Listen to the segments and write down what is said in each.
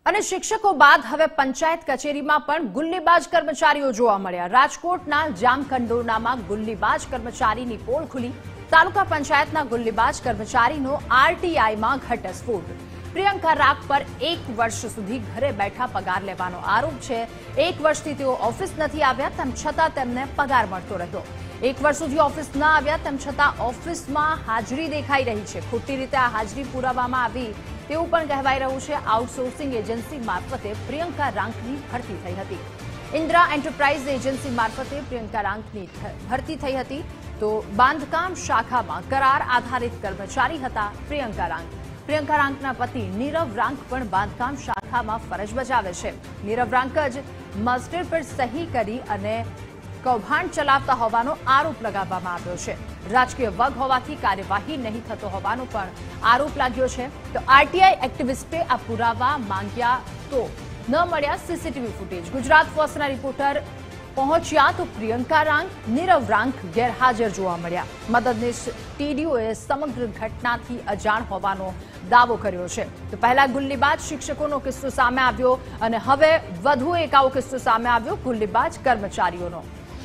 અને શિક્ષકો બાદ હવે પંચાયત કચેરીમાં પણ ગુલ્લીબાજ કર્મચારીઓ જોવા મળ્યા। રાજકોટના જામકંડોરણામાં ગુલ્લીબાજ કર્મચારીની પોલ ખુલી। તાલુકા પંચાયતના ગુલ્લીબાજ કર્મચારીનો આરટીઆઈમાં ઘટસ્ફોટ। પ્રિયંકા રાગ પર 1 વર્ષ સુધી ઘરે બેઠા પગાર લેવાનો આરોપ છે। 1 વર્ષથી તેઓ ઓફિસ નથી આવ્યા, તેમ છતાં તેમને પગાર મળતો રહ્યો। 1 વર્ષ સુધી ઓફિસ ન આવ્યા, તેમ છતાં ઓફિસમાં હાજરી દેખાઈ રહી છે। ખોટી રીતે આ હાજરી પુરાવવામાં આવી તેવું પણ કહેવાઈ રહ્યું છે। આઉટસોર્સિંગ એજન્સી મારફતે પ્રિયંકા રાંકની ભરતી થઈ હતી। ઇન્દ્રા એન્ટરપ્રાઇઝ એજન્સી મારફતે પ્રિયંકા રાંકની ભરતી થઈ હતી। તો બાંધકામ શાખામાં કરાર આધારિત કર્મચારી હતા પ્રિયંકા રાંક। પ્રિયંકા રાંકના પતિ નીરવ રાંક પણ બાંધકામ શાખામાં ફરજ બજાવે છે। નીરવ રાંક જ માસ્ટર પર સહી કરી અને કૌભાંડ ચલાવતા હોવાનો આરોપ લગાવવામાં આવ્યો છે। રાજકીય વગ હોવાથી કાર્યવાહી નહીં થતો હોવાનો પણ આરોપ લાગ્યો છે। તો આરટીઆઈ એક્ટિવિસ્ટે આ પુરાવા માંગ્યા તો ન મળ્યા સીસીટીવી ફૂટેજ। ગુજરાત ફર્સ્ટના રિપોર્ટર પહોંચ્યા તો પ્રિયંકા રાંક, નીરવ રાંક ગેરહાજર જોવા મળ્યા। મદદનીશ ટીડીઓએ સમગ્ર ઘટનાથી અજાણ હોવાનો દાવો કર્યો છે। તો પહેલા ગુલ્લીબાજ શિક્ષકોનો કિસ્સો સામે આવ્યો અને હવે વધુ એક આવો કિસ્સો સામે આવ્યો ગુલ્લીબાજ કર્મચારીઓનો।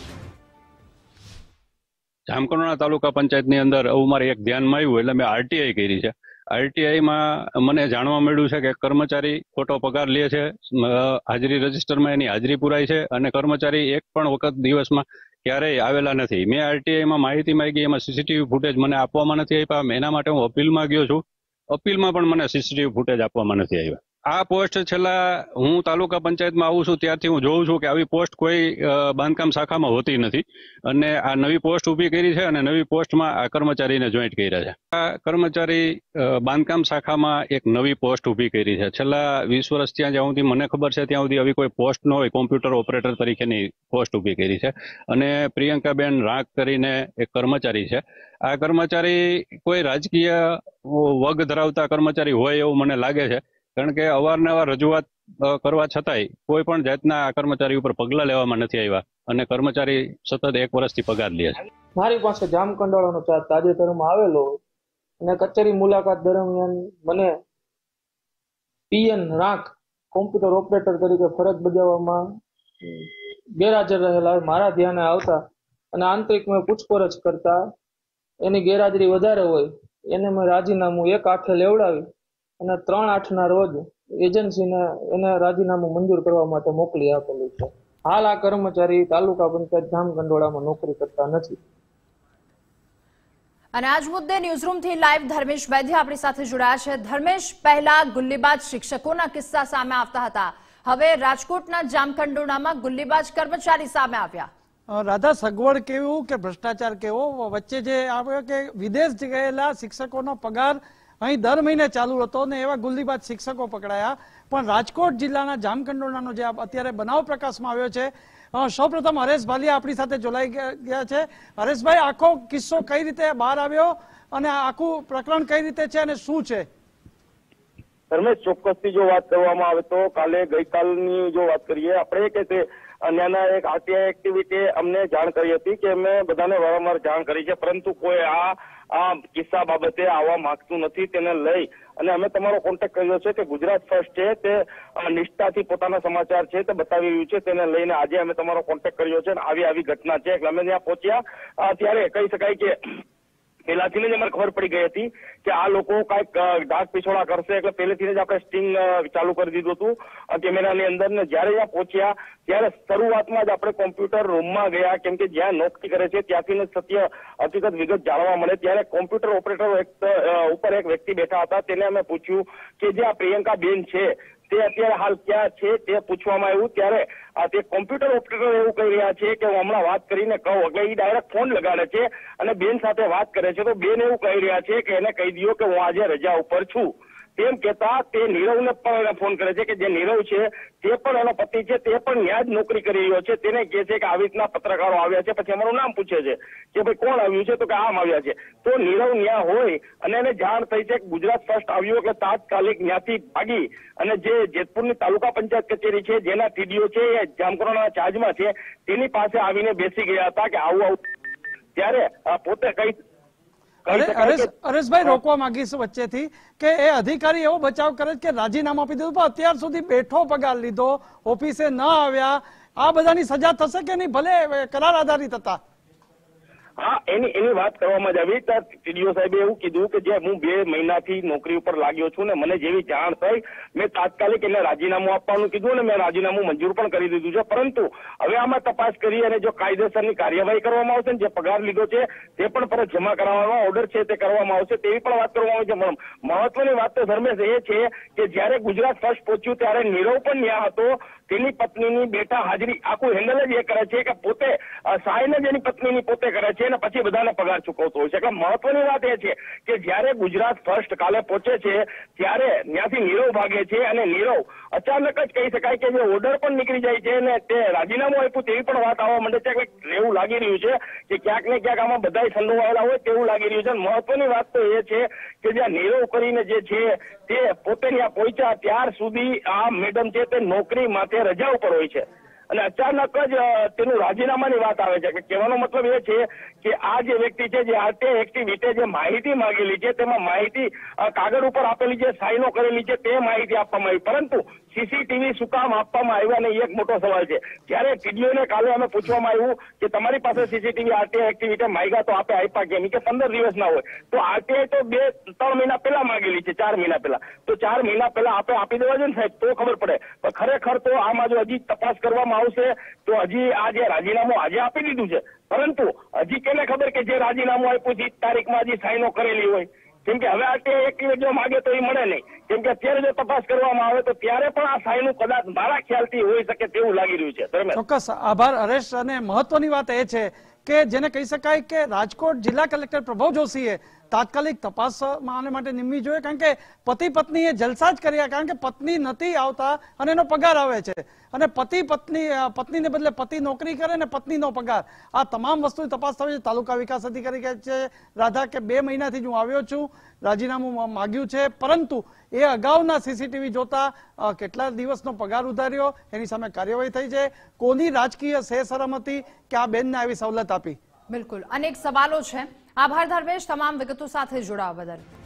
જામકંડોરણા તાલુકા પંચાયતની અંદર અમારે એક ધ્યાનમાં આવ્યું એટલે મેં આરટીઆઈ કરી છે। આરટીઆઈમાં મને જાણવા મળ્યું છે કે કર્મચારી ખોટો પગાર લે છે, હાજરી રજીસ્ટરમાં એની હાજરી પુરાય છે અને કર્મચારી એક પણ વખત દિવસમાં ક્યારેય આવેલા નથી। મેં આરટીઆઈમાં માહિતી માંગી, એમાં સીસીટીવી ફૂટેજ મને આપવામાં નથી આવ્યા। એના માટે હું અપીલમાં ગયો છું, અપીલમાં પણ મને સીસીટીવી ફૂટેજ આપવામાં નથી આવ્યા। આ પોસ્ટ છેલ્લા હું તાલુકા પંચાયતમાં આવું છું ત્યારથી હું જોઉં છું કે આવી પોસ્ટ કોઈ બાંધકામ શાખામાં હોતી નથી અને આ નવી પોસ્ટ ઊભી કરી છે અને નવી પોસ્ટમાં આ કર્મચારીને જોઈન્ટ કર્યા છે। આ કર્મચારી બાંધકામ શાખામાં એક નવી પોસ્ટ ઊભી કરી છે। છેલ્લા 20 વર્ષ ત્યાં જ્યાં સુધી મને ખબર છે ત્યાં સુધી આવી કોઈ પોસ્ટ ન હોય, કોમ્પ્યુટર ઓપરેટર તરીકેની પોસ્ટ ઊભી કરી છે અને પ્રિયંકાબેન રાંક કરીને એક કર્મચારી છે। આ કર્મચારી કોઈ રાજકીય વગ ધરાવતા કર્મચારી હોય એવું મને લાગે છે, કારણ કે અવારનવાર રજૂઆત કરવા છતાંય કોઈ પણ જાતના આ કર્મચારી ઉપર પગલાં લેવામાં નથી આવ્યા અને કર્મચારી સતત 1 વર્ષથી પગાર લે છે। મારી પાસે જામકંડોરણાનો ચાર્જ તાજેતરમાં આવેલો અને કચેરી મુલાકાત દરમિયાન મને પીએન રાંક કોમ્પ્યુટર ઓપરેટર તરીકે ફરજ બજાવવામાં ગેરહાજર રહેલા મારા ધ્યાને આવતા અને આંતરિક મેં પૂછપરછ કરતા એની ગેરહાજરી વધારે હોય એને મેં રાજીનામું 1/8 લેવડાવી અને 3/8ના રોજ એજન્સીને એને રાજીનામું મંજૂર કરવા માટે મોકલી આપેલું છે। હાલ આ કર્મચારી તાલુકા પંચાયત જામકંડોરણામાં નોકરી કરતા નથી। અને આજ મુદ્દે ન્યૂઝરૂમથી લાઈવ ધર્મેશ વૈદ્ય આપણી સાથે જોડાયા છે। ધર્મેશ, પહેલા ગુલ્લીબાજ શિક્ષકોના કિસ્સા સામે આવતા હતા, હવે રાજકોટના જામકંડોરણામાં ગુલ્લીબાજ કર્મચારી સામે આવ્યા। રાધા, સગવડ કેવું કે ભ્રષ્ટાચાર કેવો વચ્ચે જે આવ્યો કે વિદેશ ગયેલા શિક્ષકોનો પગાર અહીં દર મહિને ચાલુ હતો ને એવા ગુલ્લીબાજ શિક્ષકો પકડાયા। પણ રાજકોટ જિલ્લાના જામકંડોરણાનો જે અત્યારે બનાવ પ્રકાશમાં આવ્યો છે, સૌપ્રથમ હરેશ ભાલિયા આપણી સાથે જોડાઈ ગયા છે। હરેશભાઈ, આખો કિસ્સો કઈ રીતે બહાર આવ્યો અને આખું પ્રકરણ કઈ રીતે છે અને શું છે? ધર્મેશ, ચોક્કસથી જો વાત કરવામાં આવે તો ગઈકાલની જો વાત કરીએ આપણે કે તે અન્યના એક આરટીઆઈ એક્ટિવિટી અમને જાણ કરી હતી કે અમે બધાને વારંવાર જાણ કરી છે, પરંતુ કોઈ આ કિસ્સા બાબતે આવવા માંગતું નથી। તેને લઈ અને અમે તમારો કોન્ટેક્ટ કર્યો છે કે ગુજરાત ફર્સ્ટ છે તે નિષ્ઠાથી પોતાના સમાચાર છે તે બતાવી રહ્યું છે। તેને લઈને આજે અમે તમારો કોન્ટેક્ટ કર્યો છે અને આવી ઘટના છે એટલે અમે ત્યાં પહોંચ્યા ત્યારે કહી શકાય કે પહેલાથી જ અમને ખબર પડી ગઈ હતી કે આ લોકો કાંઈક ડાક પીછોડા કરશે એટલે પહેલેથી જ આપણે સ્ટિંગ ચાલુ કરી દીધું હતું કેમેરાની અંદર ને જ્યારે ત્યાં પહોંચ્યા ત્યારે શરૂઆતમાં જ આપણે કોમ્પ્યુટર રૂમમાં ગયા, કેમ કે જ્યાં નોકરી કરે છે ત્યાંથી સત્ય હકીકત વિગત જાણવા મળે ત્યારે કોમ્પ્યુટર ઓપરેટર ઉપર એક વ્યક્તિ બેઠા હતા। તેને અમે પૂછ્યું કે જે આ પ્રિયંકા બેન છે તે અત્યારે હાલ ક્યાં છે તે પૂછવામાં આવ્યું ત્યારે તે કોમ્પ્યુટર ઓપરેટર એવું કહી રહ્યા છે કે હું હમણાં વાત કરીને કહું, એટલે એ ડાયરેક્ટ ફોન લગાડે છે અને બેન સાથે વાત કરે છે તો બેન એવું કહી રહ્યા છે કે એને કહી દો કે હું આજે રજા ઉપર છું। તેમ કહેતા તે નીરવને પણ ફોન કરે છે કે જે નીરવ છે તે પણ એનો પતિ છે, તે પણ ન્યાય જ નોકરી કરી રહ્યો છે। તેને કહે છે કે આવી રીતના પત્રકારો આવ્યા છે, પછી અમારું નામ પૂછે છે કે ભાઈ કોણ આવ્યું છે, તો કે આમ આવ્યા છે। તો નીરવ ન્યા હોય અને એને જાણ થઈ છે કે ગુજરાત ફર્સ્ટ આવ્યું એટલે તાત્કાલિક ત્યાંથી ભાગી અને જે જેતપુરની તાલુકા પંચાયત કચેરી છે જેના ટીડીઓ છે એ જામકંડોરણાના ચાર્જમાં છે તેની પાસે આવીને બેસી ગયા હતા કે આવું ત્યારે પોતે કઈ હરેશભાઈ રોકવા માંગીશ વચ્ચેથી કે એ અધિકારી એવો બચાવ કરે કે રાજીનામું આપી દીધું, પણ અત્યાર સુધી બેઠો પગાર લીધો, ઓફિસે ન આવ્યા, આ બધાની સજા થશે કે નહીં? ભલે કરાર આધારિત હતા. હા, એની વાત કરવામાં જ આવી. ટીડીઓ સાહેબે એવું કીધું કે જે હું 2 મહિનાથી નોકરી ઉપર લાગ્યો છું ને મને જેવી જાણ થઈ મેં તાત્કાલિક એને રાજીનામું આપવાનું કીધું અને મેં રાજીનામું મંજૂર પણ કરી દીધું છે. પરંતુ હવે આમાં તપાસ કરી અને જો કાયદેસરની કાર્યવાહી કરવામાં આવશે ને જે પગાર લીધો છે તે પણ પરત જમા કરાવવાનો ઓર્ડર છે તે કરવામાં આવશે તેવી પણ વાત કરવામાં આવી છે. મહત્વની વાત તો ધર્મેશ એ છે કે જયારે ગુજરાત ફર્સ્ટ પહોંચ્યું ત્યારે નીરવ પણ ત્યાં હતો. તેની પત્નીની બેટા હાજરી આખું હેન્ડલ જ એ કરે છે કે પોતે સાઈન જ એની પત્નીની પોતે કરે છે અને પછી બધાને પગાર ચૂકવતો હોય છે. એટલે મહત્વની વાત એ છે કે જયારે ગુજરાત ફર્સ્ટ કાલે પહોંચે છે ત્યારે ત્યાંથી નીરવ ભાગે છે અને નીરવ અચાનક જ કહી શકાય કે જે ઓર્ડર પણ નીકળી જાય છે અને તે રાજીનામું આપ્યું તેવી પણ વાત આવવા માંડે છે. એવું લાગી રહ્યું છે કે ક્યાંક ને ક્યાંક આમાં બધા સંડોવાયેલા હોય તેવું લાગી રહ્યું છે. મહત્વની વાત તો એ છે કે જ્યાં નીરવ કરીને જે છે તે પોતે ત્યાં પહોંચ્યા ત્યાર સુધી આ મેડમ છે તે નોકરી માટે રજા ઉપર હોય છે અને અચાનક જ તેનું રાજીનામાની વાત આવે છે. કહેવાનો મતલબ એ છે કે આ જે વ્યક્તિ છે જે આરટીઆઈ એક્ટિવિટી જે માહિતી માંગેલી છે તેમાં માહિતી કાગળ ઉપર આપેલી છે, સાઈનો કરેલી છે તે માહિતી આપવામાં આવી, પરંતુ સીસીટીવી શું કામ આપવામાં આવ્યા ને એક મોટો સવાલ છે. જ્યારે ટીડીઓને કાલે અમે પૂછવામાં આવ્યું કે તમારી પાસે સીસીટીવી આરટીઆઈ એક્ટિવિટી માંગ્યા તો આપે આપ્યા કેમ કે 15 દિવસ ના હોય તો આરટીઆઈ તો 2-3 મહિના પહેલા માંગેલી છે, 4 મહિના પહેલા, તો 4 મહિના પહેલા આપે આપી દેવા જોઈએ ને સાહેબ તો ખબર પડે. પણ ખરેખર તો આમાં જો હજી તપાસ કરવામાં આવશે તો હજી આ જે રાજીનામું આજે આપી દીધું છે પરંતુ હજી કેને ખબર કે જે રાજીનામું આપ્યું છે તારીખમાં હજી સાઈનો કરેલી હોય. કેમ કે હવે આરટીઆઈ એક્ટિવિટી જો માગે તો એ મળે નહીં. કેમ કે અત્યારે જો તપાસ કરવામાં આવે તો ત્યારે પણ આ સાઈનું કદાચ મારા ખ્યાલથી હોઈ શકે તેવું લાગી રહ્યું છે. ચોક્કસ આભાર હરેશ. અને મહત્વની વાત એ છે કે જેને કહી શકાય કે રાજકોટ જિલ્લા કલેક્ટર પ્રભવ જોશીએ તાત્કાલિક તપાસ આને માટે નિમવી જોઈએ, કારણ કે પતિ પત્નીએ જલસા જ કર્યા, કારણ કે પત્ની નથી આવતા અને એનો પગાર આવે છે અને પત્નીને બદલે પતિ નોકરી કરે ને પત્નીનો પગાર, આ તમામ વસ્તુ તપાસ થવી છે. તાલુકા વિકાસ અધિકારી કહે છે રાધા કે 2 મહિનાથી હું આવ્યો છું, રાજીનામું માગ્યું છે, પરંતુ એ અગાઉના સીસીટીવી જોતા કેટલા દિવસનો પગાર ઉધાર્યો એની સામે કાર્યવાહી થઈ છે. કોની રાજકીય સેસરમ હતી કે આ બેનને આવી સવલત આપી? બિલકુલ અનેક સવાલો છે. આભાર ધર્મેશ તમામ વિગતો સાથે જોડાવા બદલ.